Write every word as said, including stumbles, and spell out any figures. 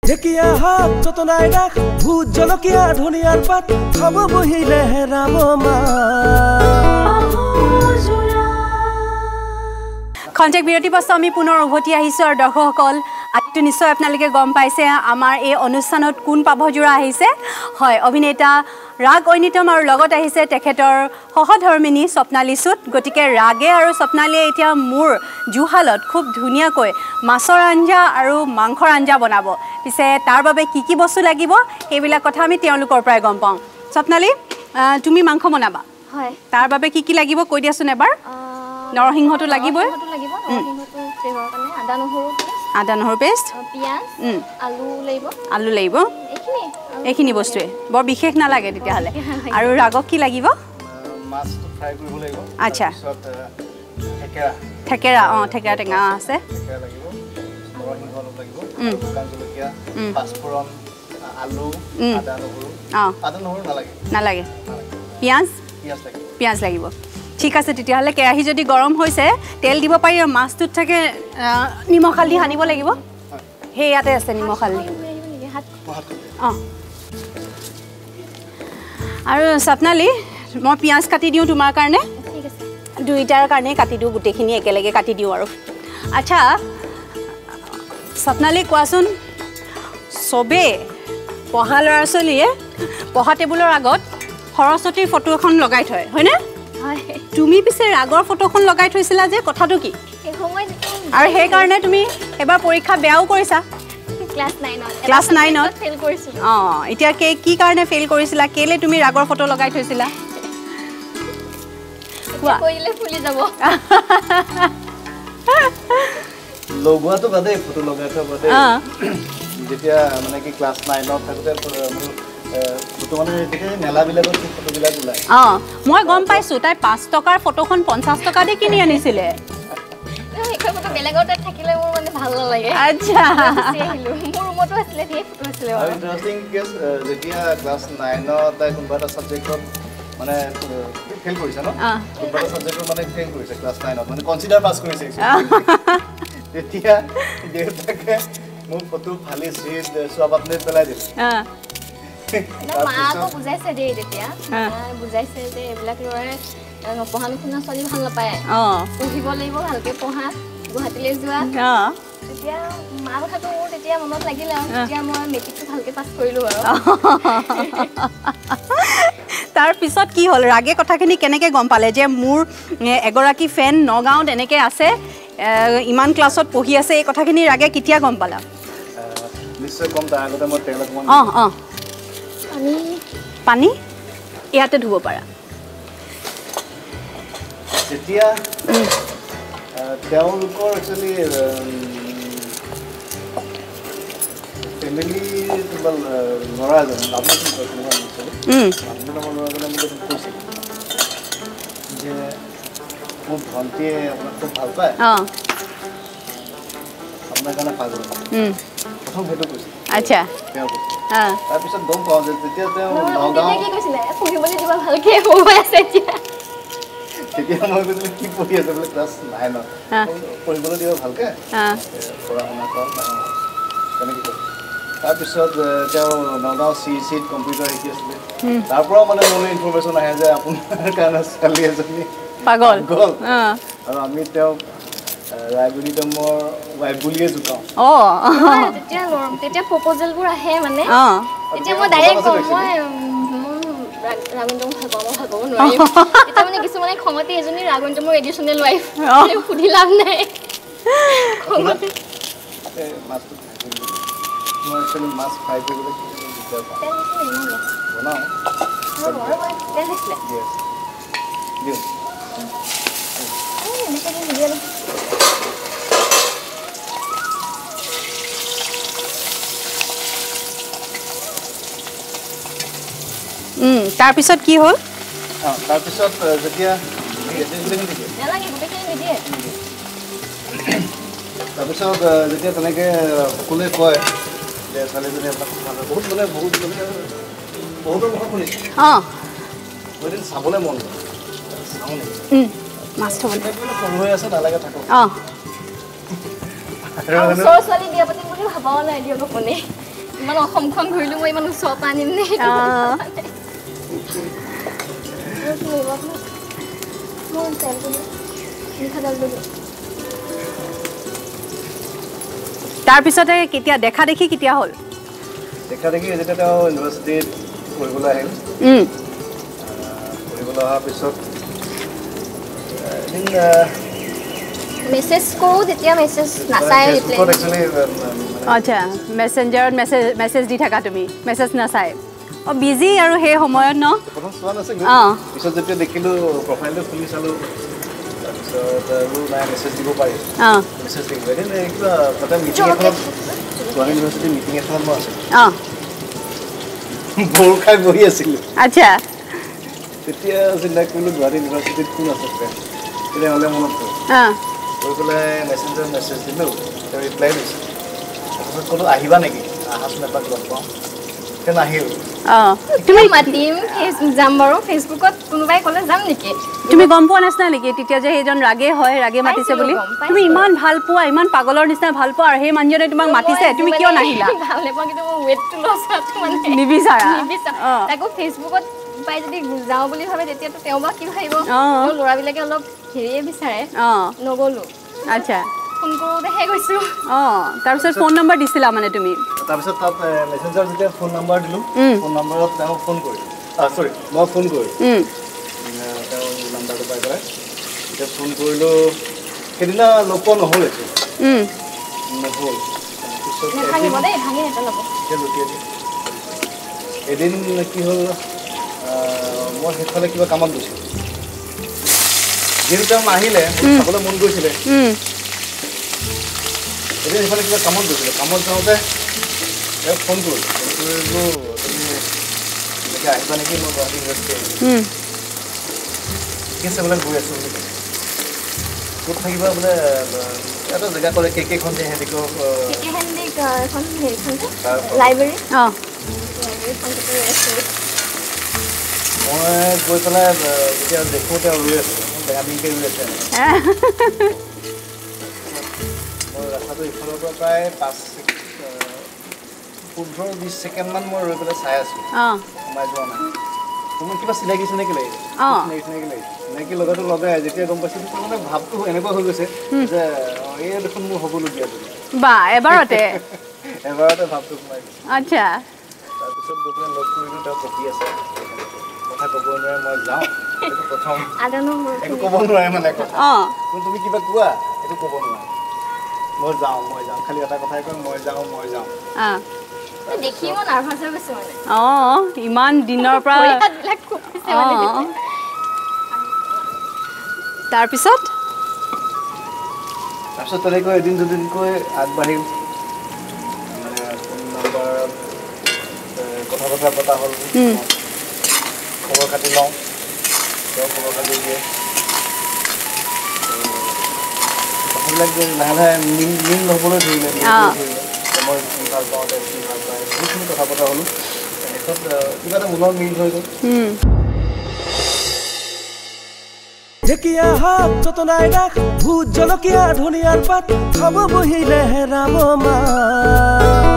ঢেকিয়া হাত যতনাই রাখ ভূত জলকীয়া ধনিয়ার পাত খাব বহিলে রাম মা খন্তেক বিৰতি পাছত আমি পুনৰ উভতি আহিছোঁ আৰু দৰ্শকসকল আত্মু নিশ্চয় আপোনালোকে গম পাইছে আমাৰ এই অনুষ্ঠানত কোন পাভযোৰা আহিছে হয় অভিনেতা ৰাগ ঐনিতম আৰু লগত আহিছে তেখেতৰ সহধৰ্মিনী স্বপ্নালী সুত গতিকে ৰাগে আৰু স্বপ্নালীয়ে এতিয়া মোৰ জুহালত খুব ধুনীয়াকৈ মাছৰ আঞ্জা আৰু মাংসৰ আঞ্জা বনাব পিছে তাৰ বাবে কি কি বস্তু লাগিব সেইবিলাক কথা আমি তেওঁলোকৰ পৰাই গম পাওঁ স্বপ্নালী তুমি মাংস বনাবা হয় তাৰ বাবে কি কি লাগিব কৈ দিয়াচোন এবাৰ নৰসিংহটো লাগিবই লাগিব নৰসিংহটো ফ্লেভাৰ কাৰণে আদা নহৰু আদা নহৰু পেষ্ট পিয়াজ আলু লাগিব আলু লাগিব এইখিনি এইখিনি বস্তুৱে বৰ বিশেষ নালাগে তেতিয়াহ'লে আৰু ৰাগক কি লাগিব মাছটো ফ্ৰাই কৰিব লাগিব আচ্ছা থেকেৰা থেকেৰা অঁ থেকেৰা টেঙা আছে থেকেৰা লাগিব নৰসিংহ অলপ লাগিব শুকান জলকীয়া পাঁচফোৰণ আলু আদা নহৰু অঁ আদা নহৰু নালাগে নালাগে পিঁয়াজ পিঁয়াজ লাগিব পিঁয়াজ লাগিব ঠিক আছে তেতিয়াহ'লে কেৰাহী যদি গৰম হৈছে তেল দিব পাৰি আৰু মাছটোত থাকে নিমখ হালধি সানিব লাগিব সেই ইয়াতে আছে নিমখ হালধি অঁ আৰু স্বপ্নালী মই পিঁয়াজ কাটি দিওঁ তোমাৰ কাৰণে দুইটাৰ কাৰণে কাটি দিওঁ গোটেইখিনি একেলগে কাটি দিওঁ আৰু আচ্ছা স্বপ্নালী কোৱাচোন চবেই পঢ়া ল'ৰা ছোৱালীয়ে পঢ়া টেবুলৰ আগত সৰস্বতীৰ ফটো এখন লগাই থয় হয়নে তুমি পিছে ৰাগৰ ফটোখন লগাই থৈছিলা যে কথাটো কি আৰু সেইকাৰণে তুমি এবাৰ পৰীক্ষা বেয়াও কৰিছা ক্লাছ নাইনত অঁ এতিয়া কি কাৰণে ফেইল কৰিছিলা কেলৈ তুমি ৰাগৰ ফটো লগাই থৈছিলা লগোৱাটো বাদে ফটো লগাই থোৱা বাদে যেতিয়া মানে কি ক্লাছ নাইনত থাকোঁতে ফটো মানে মেলাবিলাকত ফটোবিলাক ওলায় অঁ মই গম পাইছোঁ তাই পাঁচ টকাৰ ফটোখন পঞ্চাছ টকা দি কিনি আনিছিলে আচ্ছা যেতিয়া ক্লাছ নাইনত তাই কোনোবা এটা ছাবজেক্টত মানে ফেইল কৰিছে ন কোনোবা এটা ছাবজেক্টত মানে ফেইল কৰিছে ক্লাছ নাইনত মানে কনচিডাৰ পাছ কৰিছে তেতিয়া দেউতাকে মোক ফটো ফালি চিট চোৱা পাতনিত পেলাই দিলে মাকো বুজাইছে দেই তেতিয়া বুজাইছে যে এইবিলাক ল'ৰাই নপঢ়া নুশুনা ছোৱালী ভাল নাপায় পঢ়িব লাগিব ভালকে পঢ়া গুৱাহাটীলৈ যোৱা তেতিয়া মা কথাটো মোৰ তেতিয়া মনত লাগিলে আৰু তেতিয়া মই মেট্ৰিকটো ভালকে পাছ কৰিলোঁ আৰু তাৰপিছত কি হ'ল ৰাগে কথাখিনি কেনেকৈ গম পালে যে মোৰ এগৰাকী ফেন নগাঁৱত এনেকৈ আছে ইমান ক্লাছত পঢ়ি আছে এই কথাখিনি ৰাগে কেতিয়া গম পালা নিশ্চয় কম তাৰ আগতে মই তেওঁলোক অঁ অঁ পানী পানী ইয়াতে ধুব পাৰা যেতিয়া তেওঁলোকৰ একচুৱেলি ফেমিলি ল'ৰা এজন আপোনাৰ কি কয় আপোনাৰ ল'ৰাজনে মোক কৈছিল যে মোৰ ভণ্টিয়ে আপোনাক খুব ভাল পায় আপোনাৰ কাৰণে পাগল প্ৰথম সেইটো কৈছিল আচ্ছা তেওঁ কৈছিল তাৰপিছত গম পাওঁ যে তেতিয়া তেওঁ নগাঁও পঢ়িবলৈ দিব ভালকে হৈ আছে এতিয়া তেতিয়া মই কৈছিলোঁ কি পঢ়ি আছে বোলে ক্লাছ নাইনত পঢ়িবলৈ দিব ভালকৈ পঢ়া শুনা কৰক তেনেকৈ কয় তাৰপিছত তেওঁ নগাঁও চি চিত কম্পিউটাৰ শিকি আছিলে তাৰ পৰাও মানে মোলৈ ইনফৰ্মেশ্যন আহে যে আপোনাৰ কাৰণে ছোৱালী এজনী পাগল গ'ল আৰু আমি তেওঁক ৰাগ ঐনিতমৰ ৱাইফ বুলিয়ে জোকাওঁ তেতিয়া তেতিয়া প্ৰপ'জেলবোৰ আহে মানে তেতিয়া মই ডাইৰেক্ট কওঁ মই ৰাগ ঐনিতম ভাল পাওঁ মই ভাল পাব নোৱাৰিম তেতিয়া মানে কিছুমানে খঙতে এজনী ৰাগ ঐনিতমৰ এডিশ্যনেল ৱাইফ সুধি লাভ নাই খঙতে মই একচুৱেলি মাছ ফ্ৰাই কৰিবলৈ দিগদাৰ পাওঁ বনাওঁ দিওঁ তাৰপিছত কি হ'ল তাৰপিছত যেতিয়া তাৰপিছত যেতিয়া তেনেকৈ সকলোৱে কয় যে ছোৱালীজনী আপোনাক খুব ভাল বহুত মানে বহুত মানে বহুতৰ মুখত শুনিছোঁ অঁ মই এদিন চাবলৈ মন গ'ল চাওঁ নেকি মাছ থ'বলৈ সৰু হৈ আছে নালাগে থাকক অঁ ওচৰৰ ছোৱালী বিয়া পাতিম বুলি ভাবাও নাই দিয়ক আপুনি ইমান অসমখন ঘূৰিলো মই ইমান ওচৰৰ পৰা আনিম নে তাৰপিছতে কেতিয়া দেখা দেখি কেতিয়া হ'ল দেখা দেখি যেতিয়া তেওঁ ইউনিভাৰ্চিটিত পঢ়িবলৈ আহিল পঢ়িবলৈ অহাৰ পিছত এদিন মেছেজ কৰোঁ তেতিয়া মেছেজ নাচায় আচ্ছা মেছেঞ্জাৰত মেছেজ মেছেজ দি থাকা তুমি মেছেজ নাচায় অঁ বিজি আৰু সেই সময়ত ন প্ৰথম চোৱা নাছিলোঁ পিছত যেতিয়া দেখিলোঁ প্ৰফাইলটো খুলি চালোঁ তাৰপিছত আৰু নাই মেছেজ দিব পাৰি অঁ মেছেজ দিলোঁ এদিন কিবা তাতে মিটিং এখনত গুৱাহাটী ইউনিভাৰ্চিটিৰ মিটিং এখনত মই আছিলোঁ অঁ বৰ খাই বহি আছিলোঁ আচ্ছা তেতিয়া চিন্তা কৰিলোঁ গুৱাহাটী ইউনিভাৰ্চিটিত কোন আছে তেতিয়াহ'লে মনত পৰে অঁ গৈ পেলাই মেছেঞ্জাৰত মেছেজ দিলোঁ তেওঁ ৰিপ্লাই দিছে তাৰপিছত ক'লোঁ আহিবা নেকি আহাচোন এপাক লগ পাওঁ তেওঁ নাহিল অঁ তুমি মাতিম যাম বাৰু ফেচবুকত কোনোবাই ক'লে যাম নেকি তুমি গম পোৱা নাছিলা নেকি তেতিয়া যে সেইজন ৰাগে হয় ৰাগে মাতিছে বুলি তুমি ইমান ভাল পোৱা ইমান পাগলৰ নিচিনা ভাল পোৱা আৰু সেই মানুহজনে তোমাক মাতিছে তুমি কিয় নাহিলা ভাল নাপাওঁ কিন্তু মই ৱেটটো লছ হোৱাটো মানে নিবিচাৰা তাকো ফেচবুকত পাই যদি যাওঁ বুলি ভাবে তেতিয়াতো তেওঁ বা কি ভাবিব ল'ৰাবিলাকে অলপ হেৰিয়ে বিচাৰে নগ'লো আচ্ছা ফোন কৰোঁতেহে গৈছোঁ অঁ তাৰপিছত ফোন নম্বৰ দিছিলা মানে তুমি তাৰপিছত তাত মেছেঞ্জাৰত যেতিয়া ফোন নম্বৰ দিলোঁ ফোন নম্বৰত তেওঁ ফোন কৰিলোঁ চৰি মই ফোন কৰিলোঁ তেওঁ নাম্বাৰটো পাই পেলাই এতিয়া ফোন কৰিলোঁ সেইদিনা লগ পোৱা নহ'ল এতিয়া নহ'ল এদিন কি হ'ল মই সেইফালে কিবা কামত গৈছিলোঁ যিহেতু তেওঁ নাহিলে চাবলৈ মন গৈছিলে এদিন সেইফালে কিবা কামত গৈছিলে কামত যাওঁতে তেওঁক ফোন কৰিলোঁ ফোন কৰিলোঁ তুমি এনেকৈ আহিবা নেকি মই গুৱাহাটী ইউনিভাৰ্চিটি ঠিক আছে বোলে গৈ আছোঁ বুলি কৈছে ক'ত থাকিবা বোলে এটা জেগা ক'লে কে কেখন যে সিহঁতিকো লাইব্ৰেৰী অঁ মই গৈ পেলাই যেতিয়া দেখোঁ তেওঁ ৰৈ আছোঁ বেঙামিকৈ ৰৈ আছে মই ৰাস্তাটো ইফালৰ পৰা প্ৰায় পাঁচ পোন্ধৰ বিছ ছেকেণ্ডমান মই ৰৈ পেলাই চাই আছোঁ সোমাই যোৱা নাই তুমি কিবা চিনাকি চিনাকি লাগিছে চিনাকি চিনাকি লাগিছে চিনাকি লগাটো লগাই যেতিয়া গম পাইছোঁ মানে ভাৱটো এনেকুৱা হৈ গৈছে যে এই দেখোন মোৰ হ'বলগীয়া বুলি বা এবাৰতে এবাৰতে ভাৱটো সোমাই গৈছে আচ্ছা তাৰপিছত গৈ পেলাই লগ কৰিলোঁ তেওঁ কপি আছে কথা ক'ব নোৱাৰে মই যাওঁ এইটো প্ৰথম একো ক'ব নোৱাৰে মানে কথা অঁ তুমি কিবা কোৱা এইটো ক'ব নোৱাৰে মই যাওঁ মই যাওঁ খালি এটা কথাই কয় মই যাওঁ মই যাওঁ অঁ দেখি মই নাৰ্ভাছ হৈ গৈছোঁ মানে অঁ ইমান দিনৰ পৰা তাৰপিছত তাৰপিছত তেনেকৈ এদিন দুদিনকৈ আগবাঢ়িল মানে ফোন নম্বৰত কথা বতৰা পতা হ'ল খবৰ খাতি লওঁ তেওঁ খবৰ খাতি দিয়ে কথাবিলাক লাহে লাহে মিল মিল হ'বলৈ ধৰিলে মই কি ভাল পাওঁ তেওঁ কি ভাল পায় বহুতখিনি কথা পতা হ'লোঁ শেষত কিবা এটা মনৰ মিল হৈ গ'ল ঢেকীয়া শাক যতনাই ৰাখ ভোট জলকীয়া ধনিয়াৰ পাত খাব বহিলেহে ৰাম মা